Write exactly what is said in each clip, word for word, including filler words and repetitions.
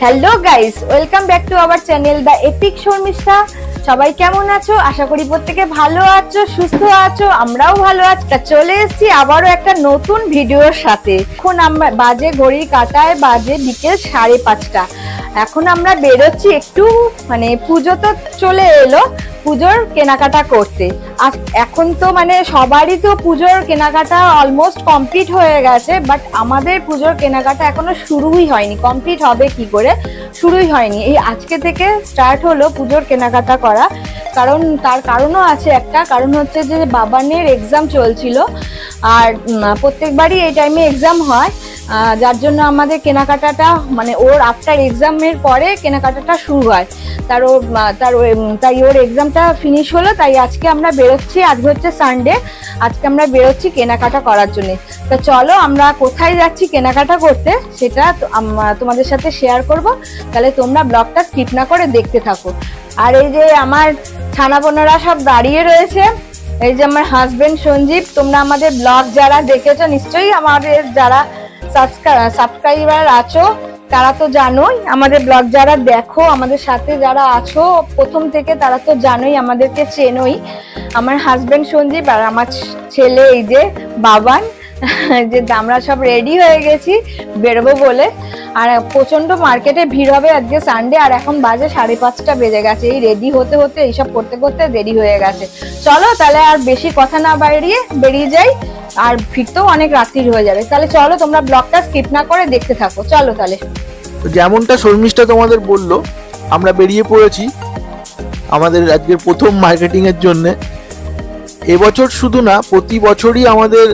Hello guys, welcome back to our channel the epic Sharmishtha. সবাই কেমন আছো? আশা করি প্রত্যেকে ভালো আছো, সুস্থ আছো। আমরাও ভালো আছি। চলে এসেছি আবারও একটা নতুন ভিডিওর সাথে। এখন আমরা বাজে ঘড়ির কাঁটায় বাজে বিকেল সাড়ে পাঁচটা। এখন আমরা বেরোচ্ছি একটু, মানে পুজো তো চলে এলো, পুজোর কেনাকাটা করতে। আর এখন তো মানে সবারই তো পুজোর কেনাকাটা অলমোস্ট কমপ্লিট হয়ে গেছে, বাট আমাদের পুজোর কেনাকাটা এখনো শুরুই হয়নি। কমপ্লিট হবে কি করে, শুরুই হয়নি। এই আজকে থেকে স্টার্ট হলো পুজোর কেনাকাটা করা। কারণ তার কারণও আছে একটা, কারণ হচ্ছে যে বাবানের এক্সাম চলছিল, আর প্রত্যেকবারই এই টাইমে এক্সাম হয়, যার জন্য আমাদের কেনাকাটাটা মানে ওর আফটার এক্সামের পরে কেনাকাটাটা শুরু হয়। তার ও তার তাই ওর এক্সামটা ফিনিশ হলো, তাই আজকে আমরা বেরোচ্ছি। আজকে হচ্ছে সানডে, আজকে আমরা বেরোচ্ছি কেনাকাটা করার জন্য। তো চলো আমরা কোথায় যাচ্ছি কেনাকাটা করতে সেটা তোমাদের সাথে শেয়ার করব, তাহলে তোমরা ব্লগটা স্কিপ না করে দেখতে থাকো। আর এই যে আমার ছানা বোনেরা সব দাঁড়িয়ে রয়েছে, এই যে আমার হাজবেন্ড সঞ্জীব। তোমরা আমাদের ব্লগ যারা দেখেছো নিশ্চয়ই, আমাদের যারা সাবস্ক্রাইবার আছো তারা তো জানোই, আমাদের ব্লগ যারা দেখো, আমাদের সাথে যারা আছো প্রথম থেকে তারা তো জানোই, আমাদেরকে চেনোই। আমার হাজবেন্ড সঞ্জীব আর আমার ছেলে এই যে বাবান, যে আমরা সব রেডি হয়ে গেছি বেরোবো বলে। আর প্রচন্ড মার্কেটে ভিড় হবে আজকে সানডে, আর এখন বাজে সাড়ে পাঁচটা বেজে গেছে। এই রেডি হতে হতে এইসব করতে করতে দেরি হয়ে গেছে। চলো তাহলে আর বেশি কথা না বাড়িয়ে বেরিয়ে যাই, আর ফিরতেও অনেক রাত্রি হয়ে যাবে। তাহলে চলো তোমরা ব্লগটা স্কিপ না করে দেখতে থাকো। চলো তাহলে। যেমনটা শর্মিষ্ঠা তোমাদের বললো, আমরা বেরিয়ে পড়েছি আমাদের আজকের প্রথম মার্কেটিং এর জন্য। এবছর শুধু না, প্রতি বছরই আমাদের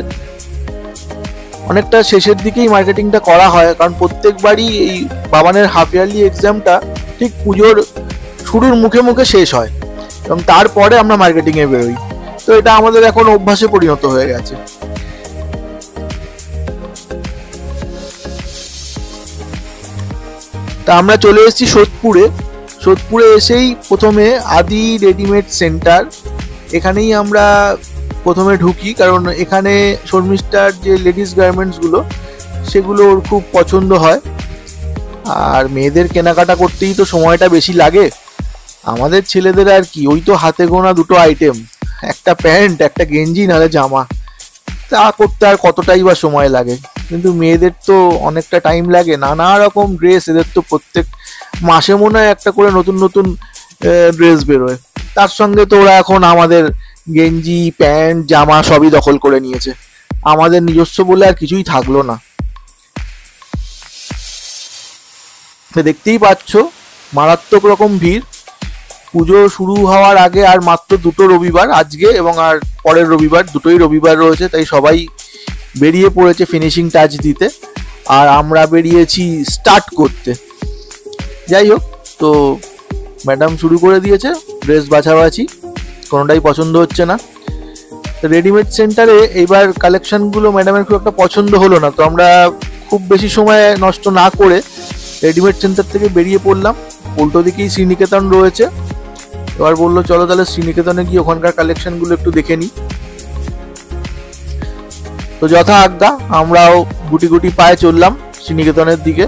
অনেকটা শেষের দিকেই মার্কেটিংটা করা হয়, কারণ প্রত্যেকবারই এই বাবানের হাফ ইয়ারলি এক্সামটা ঠিক পুজোর শুরুর মুখে মুখে শেষ হয়, এবং তারপরে আমরা মার্কেটিংয়ে বেরোই। তো এটা আমাদের এখন অভ্যাসে পরিণত হয়ে গেছে। তা আমরা চলে এসেছি সোদপুরে। সোদপুরে এসেই প্রথমে আদি রেডিমেড সেন্টার, এখানেই আমরা প্রথমে ঢুকি, কারণ এখানে শর্মিষ্ঠার যে লেডিস গার্মেন্টসগুলো সেগুলো ওর খুব পছন্দ হয়। আর মেয়েদের কেনাকাটা করতেই তো সময়টা বেশি লাগে, আমাদের ছেলেদের আর কি, ওই তো হাতে গোনা দুটো আইটেম, একটা প্যান্ট একটা গেঞ্জি নাহলে জামা, তা করতে আর কতটাই বা সময় লাগে। কিন্তু মেয়েদের তো অনেকটা টাইম লাগে, নানা রকম ড্রেস, এদের তো প্রত্যেক মাসে মনে হয় একটা করে নতুন নতুন ড্রেস বেরোয়। তার সঙ্গে তো ওরা এখন আমাদের গেঞ্জি প্যান্ট জামা সবই দখল করে নিয়েছে, আমাদের নিজস্ব বলে আর কিছুই থাকলো না। দেখতেই পাচ্ছ মারাত্মক রকম ভিড়। পুজো শুরু হওয়ার আগে আর মাত্র দুটো রবিবার, আজকে এবং আর পরের রবিবার, দুটোই রবিবার রয়েছে, তাই সবাই বেরিয়ে পড়েছে ফিনিশিং টাচ দিতে, আর আমরা বেরিয়েছি স্টার্ট করতে। যাই হোক, তো ম্যাডাম শুরু করে দিয়েছে ড্রেস বাছাবাছি, কোনোটাই পছন্দ হচ্ছে না। রেডিমেড সেন্টারে এইবার কালেকশনগুলো ম্যাডামের খুব একটা পছন্দ হলো না, তো আমরা খুব বেশি সময় নষ্ট না করে রেডিমেড সেন্টার থেকে বেরিয়ে পড়লাম। উল্টো দিকেই শ্রীনিকেতন রয়েছে। এবার বললো চলো তাহলে শ্রীনিকেতনে গিয়ে ওখানকার কালেকশনগুলো একটু দেখে নিই। তো যথা আজ্ঞা আমরাও গুটি গুটি পায়ে চললাম শ্রীনিকেতনের দিকে।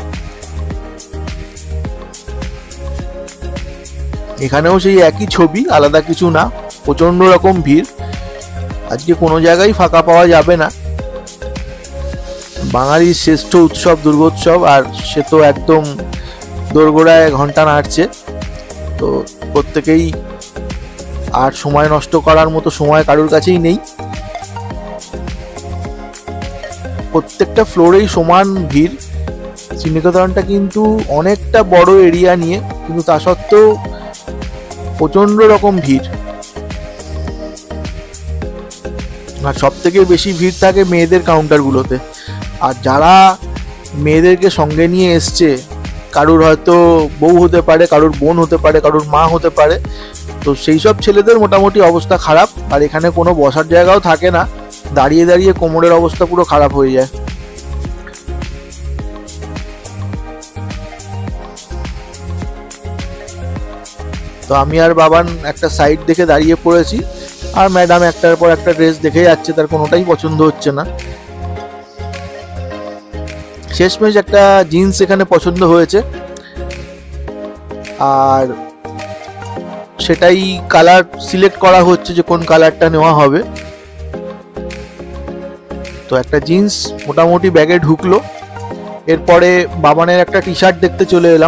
এখানেও সেই একই ছবি, আলাদা কিছু না, প্রচন্ড রকম ভিড়। আজকে কোনো জায়গায় ফাঁকা পাওয়া যাবে না। বাঙালির শ্রেষ্ঠ উৎসব দুর্গোৎসব, আর সে তো একদম দোরগোড়ায় ঘন্টা নাড়ছে। তো প্রত্যেকেই আর সময় নষ্ট করার মতো সময় কারোর কাছেই নেই। প্রত্যেকটা ফ্লোরেই সমান ভিড়। শ্রীনিকেতনটা কিন্তু অনেকটা বড় এরিয়া নিয়ে, কিন্তু তা সত্ত্বেও প্রচন্ড রকম ভিড়। আর সব থেকে বেশি ভিড় থাকে মেয়েদের কাউন্টারগুলোতে। আর যারা মেয়েদেরকে সঙ্গে নিয়ে এসছে, কারোর হয়তো বউ হতে পারে, কারোর বোন হতে পারে, কারোর মা হতে পারে, তো সেই সব ছেলেদের মোটামুটি অবস্থা খারাপ। আর এখানে কোনো বসার জায়গাও থাকে না, দাঁড়িয়ে দাঁড়িয়ে কোমরের অবস্থা পুরো খারাপ হয়ে যায়। তো আমি আর বাবান একটা সাইড দেখে দাঁড়িয়ে পড়েছি, আর ম্যাডাম একটার পর একটা ড্রেস দেখে যাচ্ছে, তার কোনোটাই পছন্দ হচ্ছে না। শেষমেশ একটা জিন্স এখানে পছন্দ হয়েছে, আর সেটাই কালার সিলেক্ট করা হচ্ছে যে কোন কালারটা নেওয়া হবে। তো একটা জিন্স মোটামুটি ব্যাগে ঢুকলো। এরপরে বাবানের একটা টি শার্ট দেখতে চলে এলাম।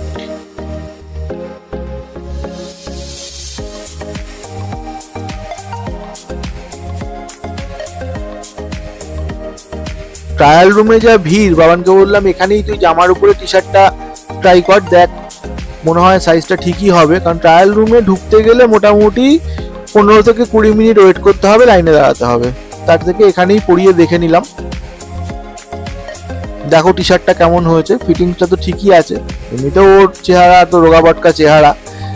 ট্রায়াল রুমে যা ভিড়, বাবানকে বললাম এখানেই তুই জামার উপরে টি শার্টটা ট্রাই কর, দেখ মনে হয় সাইজটা ঠিকই হবে। কারণ ট্রায়াল রুমে ঢুকতে গেলে মোটামুটি পনেরো থেকে কুড়ি মিনিট ওয়েট করতে হবে, লাইনে দাঁড়াতে হবে। তার থেকে এখানেই পরিয়ে দেখে নিলাম। দেখো টি শার্টটা কেমন হয়েছে, ফিটিংসটা তো ঠিকই আছে। এমনিতেও ওর চেহারা তো রোগা বটকা চেহারা।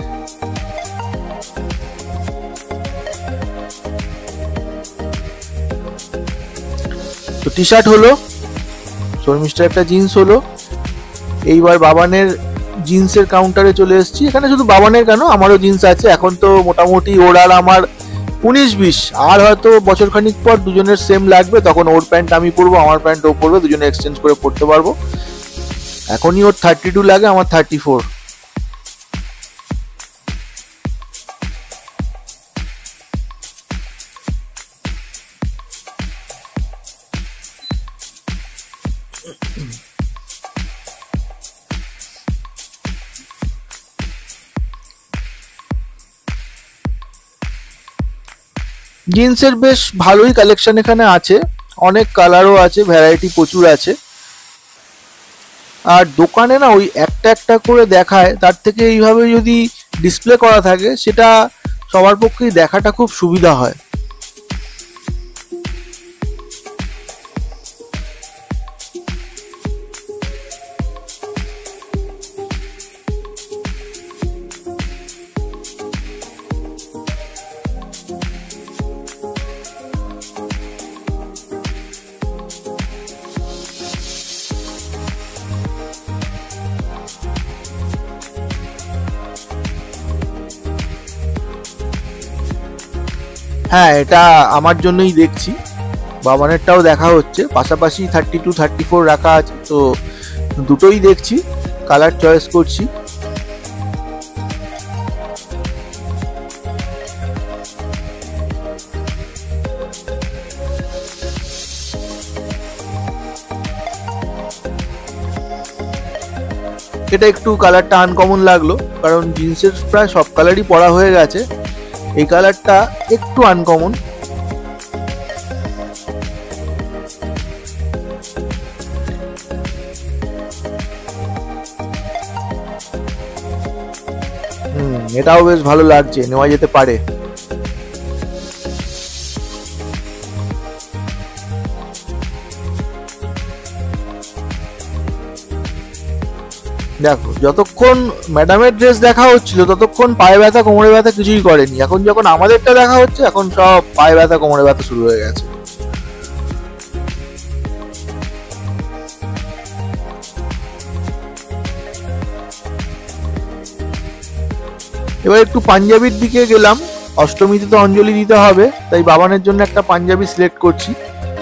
তো টি শার্ট হলো, শর্মিষ্ঠার একটা জিন্স হলো। এইবার বাবানের জিন্সের কাউন্টারে চলে এসেছি। এখানে শুধু বাবানের কেন, আমারও জিন্স আছে। এখন তো মোটামুটি ওর আর আমার উনিশ বিশ, আর হয়তো বছর খানিক পর দুজনের সেম লাগবে, তখন ওর প্যান্ট আমি পরবো, আমার প্যান্ট ও পরবে, দুজনে এক্সচেঞ্জ করে পরতে পারবো। এখনই ওর থার্টি টু লাগে, আমার থার্টি ফোর। জিন্সের বেশ ভালোই কালেকশন এখানে আছে, অনেক কালারও আছে, ভ্যারাইটি প্রচুর আছে। আর দোকানে না ওই একটা একটা করে দেখায়, তার থেকে এইভাবে যদি ডিসপ্লে করা থাকে সেটা সবার পক্ষেই দেখাটা খুব সুবিধা হয়। হ্যাঁ, এটা আমার জন্যই দেখছি, বাবানেরটাও দেখা হচ্ছে, পাশাপাশি থার্টি টু থার্টি ফোর রাখা আছে, তো দুটোই দেখছি, কালার চয়েস করছি। এটা একটু কালারটা আনকমন লাগলো, কারণ জিন্সের প্রায় সব কালারই পরা হয়ে গেছে, এই কালারটা একটু আনকমন। হুম, এটাও বেশ ভালো লাগছে, নেওয়া যেতে পারে। দেখো, যতক্ষণ ম্যাডামের ড্রেস দেখা হচ্ছিল ততক্ষণ পায়ে ব্যথা কোমরে ব্যথা কিছুই করেনি। এখন যখন আমাদেরটা দেখা হচ্ছে, এখন সব পায়ে ব্যথা কোমরে ব্যথা শুরু হয়ে গেছে। এবার একটু পাঞ্জাবির দিকে গেলাম, অষ্টমীতে তো অঞ্জলি দিতে হবে, তাই বাবানের জন্য একটা পাঞ্জাবি সিলেক্ট করছি।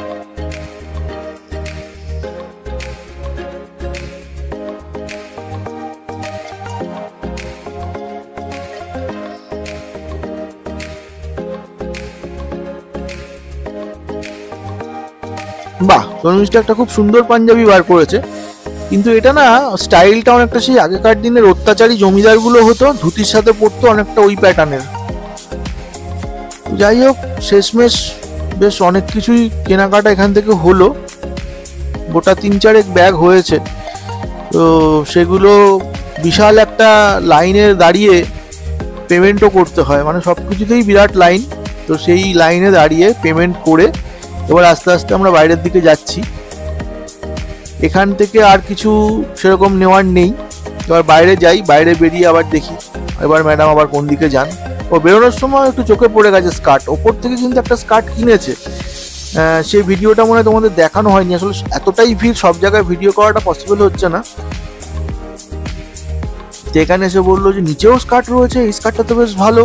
বাহ, শর্মিষ্ঠা একটা খুব সুন্দর পাঞ্জাবি বার করেছে, কিন্তু এটা না স্টাইলটা অনেকটা সেই আগেকার দিনের অত্যাচারী জমিদারগুলো হতো, ধুতির সাথে পরতো, অনেকটা ওই প্যাটার্নের। যাই হোক, শেষমেশ বেশ অনেক কিছুই কেনাকাটা এখান থেকে হলো, গোটা তিন চারেক ব্যাগ হয়েছে। তো সেগুলো বিশাল একটা লাইনে দাঁড়িয়ে পেমেন্টও করতে হয়, মানে সব কিছুতেই বিরাট লাইন। তো সেই লাইনে দাঁড়িয়ে পেমেন্ট করে এবার আস্তে আস্তে আমরা বাইরের দিকে যাচ্ছি। এখান থেকে আর কিছু সেরকম নেওয়ার নেই, এবার বাইরে যাই, বাইরে বেরিয়ে আবার দেখি এবার ম্যাডাম আবার কোন দিকে যান। ও বেরোনোর সময় একটু চোখে পড়ে গেছে স্কার্ট, ওপর থেকে কিন্তু একটা স্কার্ট কিনেছে, সেই ভিডিওটা মনে হয় তোমাদের দেখানো হয়নি। আসলে এতটাই ভিড়, সব জায়গায় ভিডিও করাটা পসিবল হচ্ছে না। তো এখানে এসে বললো যে নিচেও স্কার্ট রয়েছে, এই স্কার্টটা তো বেশ ভালো।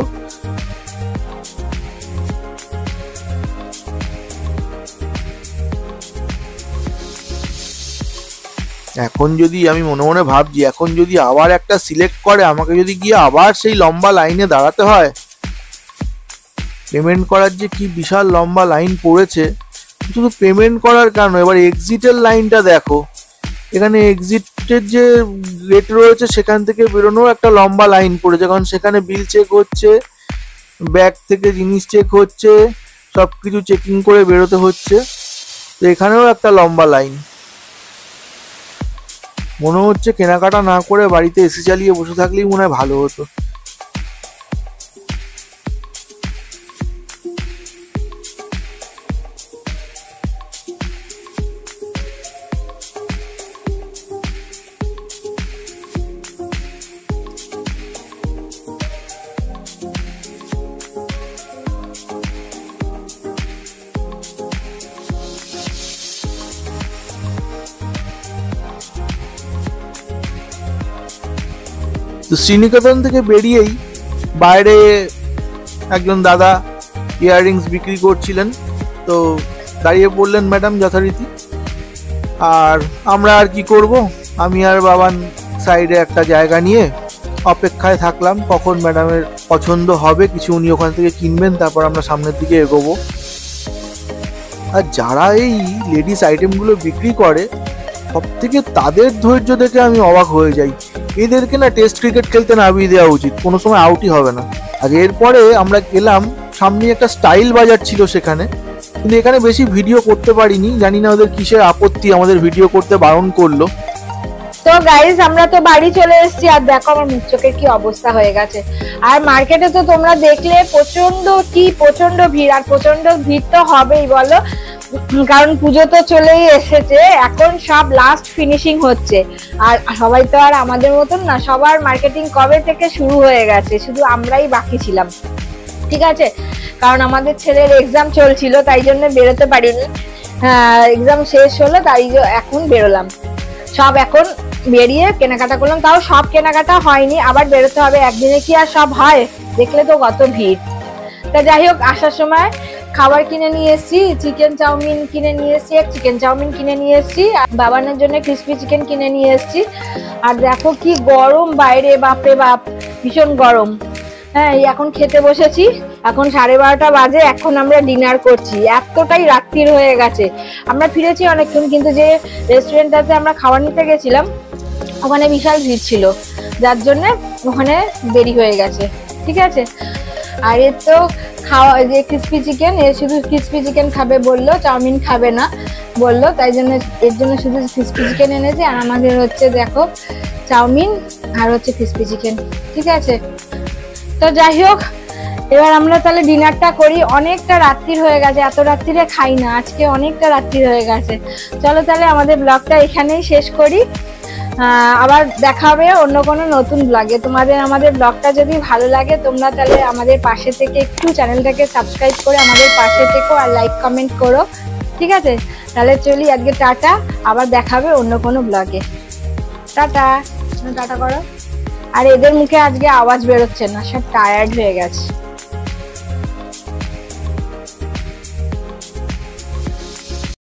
এখন যদি আমি মনে মনে ভাবছি, এখন যদি আবার একটা সিলেক্ট করে আমাকে যদি গিয়ে আবার সেই লম্বা লাইনে দাঁড়াতে হয়, পেমেন্ট করার যে কি বিশাল লম্বা লাইন পড়েছে, শুধু পেমেন্ট করার কারণে। এবার এক্সিটের লাইনটা দেখো, এখানে এক্সিটের যে গেট রয়েছে সেখান থেকে বেরোনোর একটা লম্বা লাইন পড়েছে, কারণ সেখানে বিল চেক হচ্ছে, ব্যাগ থেকে জিনিস চেক হচ্ছে, সব কিছু চেকিং করে বেরোতে হচ্ছে। তো এখানেও একটা লম্বা লাইন। মনে হচ্ছে কেনাকাটা না করে বাড়িতে এসি চালিয়ে বসে থাকলেই মনে হয় ভালো হতো। তো শ্রীনিকেতন থেকে বেরিয়েই বাইরে একজন দাদা ইয়াররিংস বিক্রি করছিলেন, তো দাঁড়িয়ে পড়লেন ম্যাডাম যথারীতি। আর আমরা আর কি করব, আমি আর বাবান সাইডে একটা জায়গা নিয়ে অপেক্ষায় থাকলাম কখন ম্যাডামের পছন্দ হবে কিছু, উনি ওখান থেকে কিনবেন, তারপর আমরা সামনের দিকে এগোবো। আর যারা এই লেডিস আইটেমগুলো বিক্রি করে, সব থেকে তাদের ধৈর্য দেখে আমি অবাক হয়ে যাই। এদেরকে না টেস্ট ক্রিকেট খেলতে নামিয়ে দেওয়া উচিত, কোনো সময় আউটই হবে না। আর এরপরে আমরা গেলাম, সামনে একটা স্টাইল বাজার ছিল সেখানে, কিন্তু এখানে বেশি ভিডিও করতে পারিনি, জানি না ওদের কিসের আপত্তি আমাদের ভিডিও করতে বারণ করলো। তো গাইজ আমরা তো বাড়ি চলে এসেছি, আর দেখো আমার মুখ চোখের কি অবস্থা হয়ে গেছে। আর মার্কেটে তো তোমরা দেখলে প্রচন্ড কি প্রচন্ড ভিড়, আর প্রচন্ড ভিড় তো হবেই বলো, কারণ পুজো তো চলেই এসেছে, এখন সব লাস্ট ফিনিশিং হচ্ছে। আর সবাই তো আর আমাদের মতন না, সবার মার্কেটিং কবে থেকে শুরু হয়ে গেছে, শুধু আমরাই বাকি ছিলাম। ঠিক আছে, কারণ আমাদের ছেলের এক্সাম চলছিল, তাই জন্য বেরোতে পারিনি। হ্যাঁ, এক্সাম শেষ হলো, তাই এখন বেরোলাম। সব এখন বেরিয়ে কেনাকাটা করলাম, তাও সব কেনাকাটা হয়নি, আবার বেরোতে হবে, একদিনে কি আর সব হয়? দেখলে তো কত ভিড়। তা যাই হোক, আসার সময় খাবার কিনে নিয়ে এসেছি, চিকেন চাউমিন কিনে নিয়ে এসেছি, এক চিকেন চাউমিন কিনে নিয়ে এসেছি, বাবানের জন্য ক্রিসপি চিকেন কিনে নিয়ে এসেছি। আর দেখো কি গরম বাইরে, বাপরে বাপ, ভীষণ গরম। হ্যাঁ, এখন খেতে বসেছি, এখন সাড়ে বারোটা বাজে, এখন আমরা ডিনার করছি। এতটাই রাত্রির হয়ে গেছে, আমরা ফিরেছি অনেকক্ষণ, কিন্তু যে রেস্টুরেন্টটাতে আমরা খাবার নিতে গেছিলাম ওখানে বিশাল ভিড় ছিল, যার জন্য ওখানে দেরি হয়ে গেছে। ঠিক আছে, আর এর তো খাওয়া যে ক্রিসপি চিকেন, এর শুধু ক্রিসপি চিকেন খাবে বললো, চাউমিন খাবে না বললো, তাই জন্য এর জন্য শুধু ক্রিসপি চিকেন এনেছে। আর আমাদের হচ্ছে দেখো চাউমিন আর হচ্ছে ক্রিসপি চিকেন। ঠিক আছে, তো যাই হোক, এবার আমরা তাহলে ডিনারটা করি, অনেকটা রাত্রির হয়ে গেছে, এত রাত্রিরে খাই না, আজকে অনেকটা রাত্রির হয়ে গেছে। চলো তাহলে আমাদের ব্লগটা এখানেই শেষ করি, আবার দেখা হবে অন্য কোনো নতুন ব্লগে। তোমাদের আমাদের ব্লগটা যদি ভালো লাগে, তোমরা তাহলে আমাদের পাশে থেকে একটু চ্যানেলটাকে সাবস্ক্রাইব করে আমাদের পাশে থেকো, আর লাইক কমেন্ট করো। ঠিক আছে, তাহলে চলি আজকে, টাটা, আবার দেখা হবে অন্য কোনো ব্লগে। টাটা, টাটা করো। আর এদের মুখে আজকে আওয়াজ বেরোচ্ছে না, সব টায়ার্ড হয়ে গেছে।